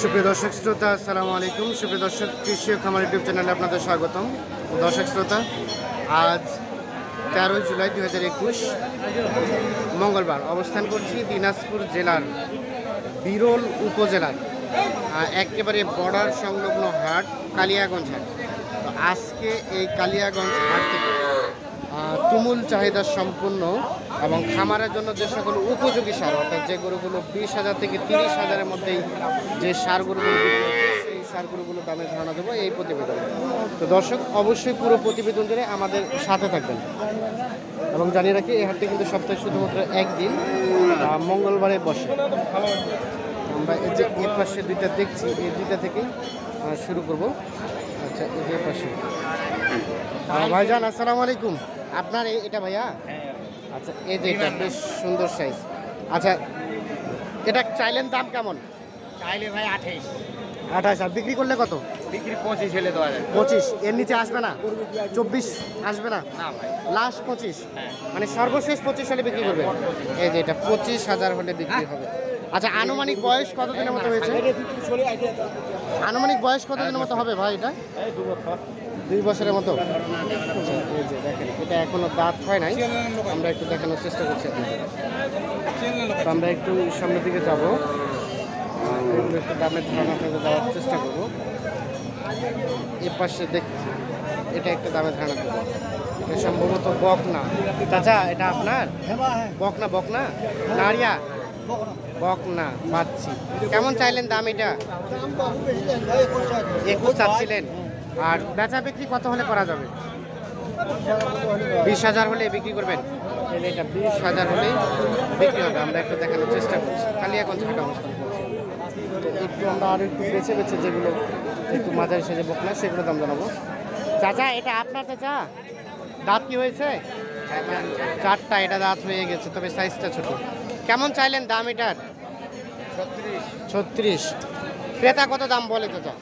সুপ্রিয় দর্শক শ্রোতা, আসসালামু আলাইকুম। সুপ্রিয় দর্শক, কৃষি ও খামার ইউটিউব চ্যানেলে আপনাদের স্বাগতম। দর্শক শ্রোতা, আজ 13 জুলাই 2021 মঙ্গলবার অবস্থান করছি দিনাজপুর জেলার বিরল উপজেলার একেবারে বর্ডার সংলগ্ন হাট কালিয়াগঞ্জ হাট। তো আজকে এই কালিয়াগঞ্জ হাট থেকে তুমুল চাহিদা সম্পন্ন এবং খামারের জন্য যে সকল উপযোগী সার, অর্থাৎ যে গরুগুলো 20,000 থেকে 30,000-এর মধ্যেই যে সার গরুগুলো বিক্রি হচ্ছে, সেই সার গরুগুলো দামের ধারণা দেবো এই প্রতিবেদন। তো দর্শক, অবশ্যই পুরো প্রতিবেদন ধরে আমাদের সাথে থাকবেন এবং জানিয়ে রাখি, এই হাটটি কিন্তু সপ্তাহে শুধুমাত্র একদিন মঙ্গলবারে বসে। আমরা এই যে এর পাশে দুইটা দেখছি, এই দুইটা থেকেই শুরু করব। আচ্ছা, এই যে পাশে ভাইজান, আসসালামু আলাইকুম। আপনার এটা ভাইয়া? আচ্ছা, এই যে এটা বেশ সুন্দর সাইজ। আচ্ছা, এটা চাইলেন দাম কেমন? চাইলে ভাই 28। আর বিক্রি করলে কত? বিক্রি 25 হলে দেওয়া যাবে। 25? এর নিচে আসবে না? 24 আসবে না? না ভাই, লাস্ট 25? হ্যাঁ। মানে সর্বশেষ 25 হলে বিক্রি করবে? এই যে এটা 25,000 হলে বিক্রি হবে। আচ্ছা, আনুমানিক বয়স কতদিনের মতো হয়েছে? আনুমানিক বয়স কতদিনের মতো হবে ভাই এটা? 2 বছরের মতো। আচ্ছা, এই যে দেখেন, এটা এখনো দাঁত হয় নাই। আমরা একটু দেখানোর চেষ্টা করছি আপনাদের। তো আমরা একটু সামনের দিকে যাবো, একটু দামের ধারণা আপনাদের দেওয়ার চেষ্টা করবো। এ পাশে দেখছি, এটা একটা দামের ধারণা দেবো। এটা সম্ভবত বকনা। চাচা, এটা আপনার? বকনা? বকনা নারিয়া বকনা পাচ্ছি। কেমন চাইলেন দাম এটা? 21 চাচ্ছিলেন। আর বেচা বিক্রি কত হলে করা যাবে? 20,000 হলে বিক্রি করবেন? এটা 20,000 হলেই বিক্রি হবে। আমরা একটু দেখানোর চেষ্টা করছি। কালিয়াগঞ্জ হাট অবস্থান করছি। তো একটু আমরা আরও একটু বেছে বেছে যেগুলো একটু মাঝারি সাইজে বকনা, সেগুলো দাম জানাবো। চাচা, এটা আপনার? চাচা, দাঁত কি হয়েছে? 4টা। এটা দাঁত হয়ে গেছে, তবে সাইজটা ছোট। কেমন চাইলেন দাম এটার? 36। ক্রেতা কত দাম বলে চাচা?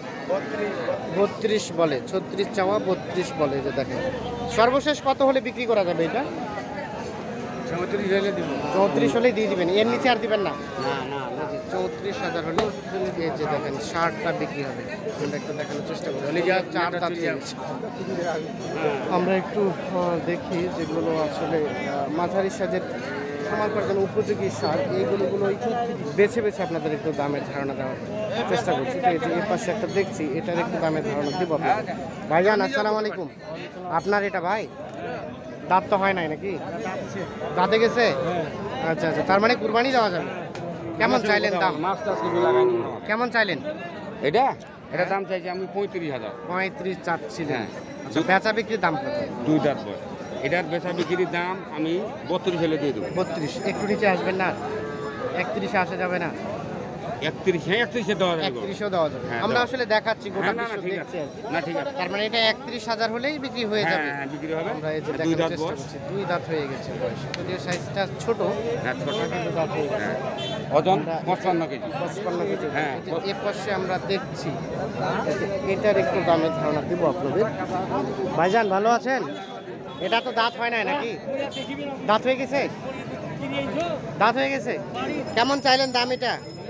32 বলে। 36 চাওয়া, 32 বলে। যে দেখেন, সর্বশেষ কত হলে বিক্রি করা যাবে এটা? 34 হলে দিব। 34 হলেই দিয়ে দিবেন? এর নিচে আর দিবেন না? না না না, 34,000 হলে এই যে দেখেন 60টা বিক্রি হবে। আমরা একটু দেখানোর চেষ্টা করি। 4 দাঁত হয়ে গেছে। আমরা একটু দেখি যেগুলো আসলে মাঝারি সাইজের খামার করার জন্য উপযোগী সার, এইগুলো বেছে বেছে আপনাদের একটু দামের ধারণা দেওয়ার চেষ্টা করছি। তো এই যে এর পাশে একটা দেখছি, এটার একটু দামের ধারণা দিব আপনাদের। ভাইজান, আসসালামু আলাইকুম। আপনার এটা ভাই? দাঁত তো হয় নাই নাকি? দাঁতে গেছে? আচ্ছা আচ্ছা, তার মানে কুরবানি দেওয়া যাবে। কেমন চাইলেন দাম? কেমন চাইলেন এটা? এটা দাম চাইছি আমি 35,000। 35 চাচ্ছিলেন? হ্যাঁ। আচ্ছা, বেচা বিক্রির দাম কত? 2 দাঁত বয়স। এটার বেচা বিক্রির দাম আমি 32 হলে দিয়ে দেবো। 32? একটু নিচে আসবেন না? 31-এ আসা যাবে না? 31? হ্যাঁ, 31 দেওয়া যাবে। 31-ও দেওয়া যাবে। হ্যাঁ, আমরা আসলে দেখাচ্ছি, গোটা হ্যাঁ, না দৃশ্য ঠিক দেখছি আছে। আর কি। না ঠিক আছে। তার মানে এটা 31,000 হলেই বিক্রি হয়ে যাবে? হ্যাঁ, বিক্রি হবে। আমরা এই যে 2 দেখানোর দাঁত চেষ্টা বয়স। করছি। 2 দাঁত হয়ে গেছে বয়স, যদিও সাইজটা ছোট। হ্যাঁ, ছোট। কিন্তু দাঁত হয়ে গেছে। হ্যাঁ, ওজন আমরা 55 কেজি। 55 কেজি। হ্যাঁ। এই যে এর পাশে আমরা দেখছি, এই যে এটার একটু দামের ধারণা দিব আপনাদের। ভাইজান, ভালো আছেন? এটা তো দাঁত হয় নাই নাকি? দাঁত হয়ে গেছে? দাঁত হয়ে গেছে। কেমন চাইলেন দাম এটা?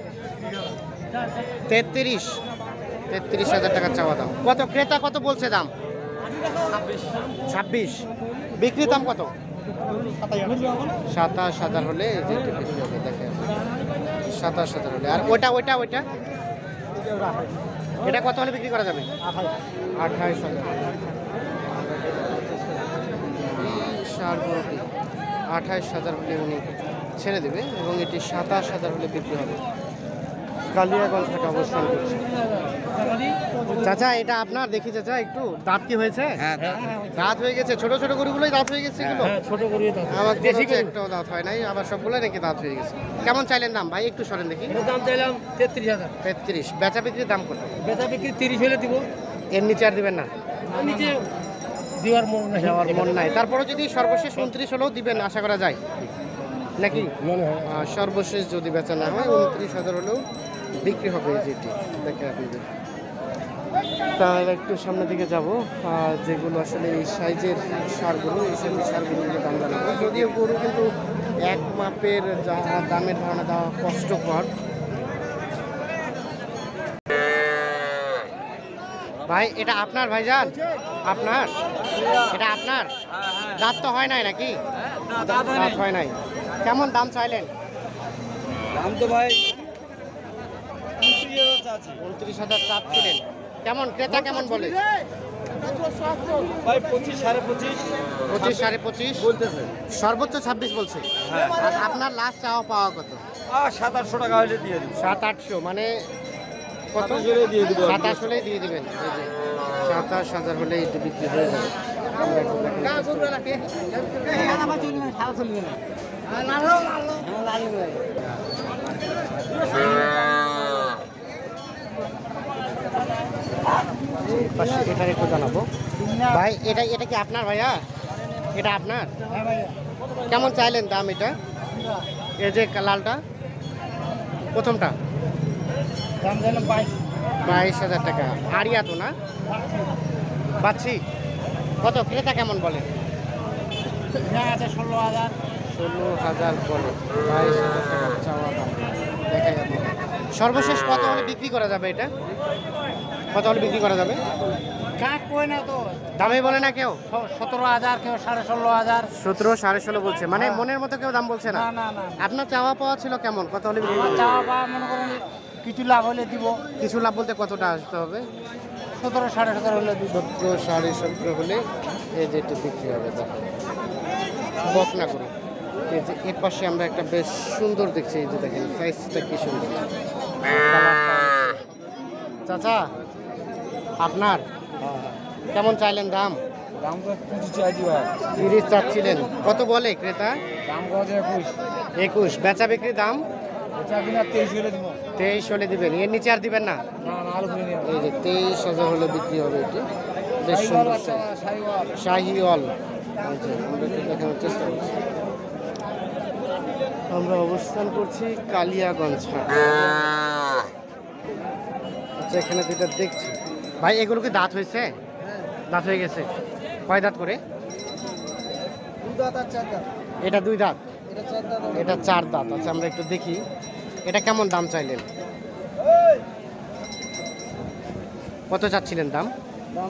33,000 টাকা চাওয়া দাম। কত ক্রেতা কত বলছে দাম? 26। বিক্রি দাম কত? 27,000 হলে এই যে এটা বিক্রি হবে। দেখেন, 27,000 হলে। আর ওইটা ওইটা ওইটা এটা কত হলে বিক্রি করা যাবে? 28,000। সার গরুটি 28,000 হলে উনি ছেড়ে দেবে এবং এটি 27,000 হলে বিক্রি হবে। কালিয়াগঞ্জ হাটে অবস্থান করছে। চাচা, এটা আপনার? দেখি চাচা, একটু দাঁত কি হয়েছে? হ্যাঁ, দাঁত হয়ে গেছে। ছোট ছোট গরুগুলোই দাঁত হয়ে গেছে এগুলো? ছোট করে আমার দেশি একটাও দাঁত হয় নাই, আবার সবগুলো নাকি দাঁত হয়ে গেছে। কেমন চাইলেন দাম ভাই? একটু সরেন দেখি। দাম চাইলাম 33,000। 33। বেচা বিক্রির দাম কত? বেচা বিক্রি 30 হলে দিব। এর নিচে আর দিবেন না? নিচে দেওয়ার মন নাই। দেওয়ার মন নাই। তারপরে যদি সর্বশেষ 29 হলেও দিবেন আশা করা যায় নাকি? সর্বশেষ যদি বেচা না হয় 29,000 হলেও বিক্রি হবে। যেটি দেখে আপনাদের। তাহলে একটু সামনের দিকে যাব, যেগুলো আসলে এই সাইজের সারগুলো, এই সাইজের সারগুলোর দাম জানাবো। যদিও গরু কিন্তু এক মাপের দামের ধারণা দেওয়া কষ্টকর। ভাই এটা আপনার ভাইজান? আপনার? এটা আপনার? দাঁত তো হয় নাই নাকি? দাঁত হয় নাই। কেমন দাম চাইলেন? দাম তো ভাই 29,000 চাচ্ছিলেন। কেমন ক্রেতা কেমন বলে? ভাই 25 25.5 25 25.5 বলতেছে। সর্বোচ্চ 26 বলছে। হ্যাঁ। আর আপনার লাস্ট চাওয়া পাওয়া কত? 700-800 টাকা হলে দিয়ে দিব। 700-800 মানে কত? 27 হলে দিয়ে দিব। 27 হলেই দিয়ে দিবেন। 27,000 হলেই এটা বিক্রি হয়ে যাবে। আমরা একটু দেখেন। পাশে এটার একটু জানাবো ভাই। এটা কি আপনার ভাইয়া? এটা আপনার? কেমন চাইলেন দাম এটা? এই যে লালটা প্রথমটা দাম দিলাম 22,000 টাকা। আরিয়া তো না পাচ্ছি। কত ক্রেতা কেমন বলে? 16,000। 16,000 বলে। 22,000 টাকা চাওয়া দাম। দেখা যাবে সর্বশেষ কত হলে বিক্রি করা যাবে এটা? কত হলে বিক্রি করা যাবে? কাক কই না তো। দামে বলে না কেউ? 17,000, কেউ 16,500। 17 16.5 বলছে, মানে মনের মতো কেউ দাম বলছে না। না না না। আপনার চাওয়া পাওয়া ছিল কেমন? কত হলে বিক্রি করবেন? চাওয়া পাওয়া মনে করেন কিছু লাভ হলে দিব। কিছু লাভ বলতে কতটা আসতে হবে? 17 17.5 হলে দিব। 17 17.5 হলে এই যে এটা বিক্রি হবে। দেখো বক না করে। এই যে এর পাশে আমরা একটা বেশ সুন্দর দেখছি। এই যে দেখেন সাইজটা কি সুন্দর। চাচা আপনার কেমন চাইলেন দাম? দাম তো 25 চাইছি ভাই। 30 চাচ্ছিলেন। কত বলে ক্রেতা? দাম কত 21। 21। বেচা বিক্রি দাম এটা কিনা 23 হলে দিব। 23 হলে দিবেন। এর নিচে আর দিবেন না? না না, আলু কিনে নিও। এই যে 23,000 হলে বিক্রি হবে এটি। বেশ সুন্দর size। শাহিওয়াল। এই যে আমরা একটু দেখানোর চেষ্টা করছি। আমরা অবস্থান করছি কালিয়াগঞ্জ হাট। আচ্ছা এখানে যেটা দেখছি ভাই, এগুলো কি দাঁত হয়েছে? দাঁত হয়ে গেছে। কয় দাঁত করে? 2 দাঁত আর 4 দাঁত। এটা 2 দাঁত, এটা 4 দাঁত। এটা 4 দাঁত। আচ্ছা আমরা একটু দেখি এটা কেমন দাম চাইলেন? কত চাচ্ছিলেন দাম? দাম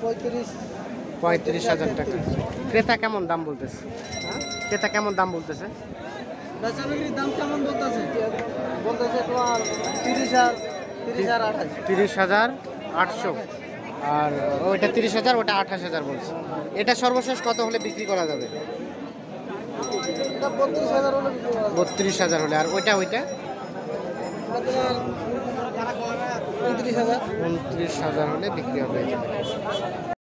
35,000 টাকা। ক্রেতা কেমন দাম বলতেছে? ক্রেতা কেমন দাম বলতেছে? বেচা বিক্রির দাম কেমন বলতেছে? বলতেছে তোমার 30,000 30,028। 30,800। আর ওইটা 30,000, ওটা 28,000 বলছে। এটা সর্বশেষ কত হলে বিক্রি করা যাবে? এটা 32,000 হলে বিক্রি করা যাবে। 32,000 হলে। আর ওইটা এটা তোমার 29,000। 29,000 হলে বিক্রি হবে।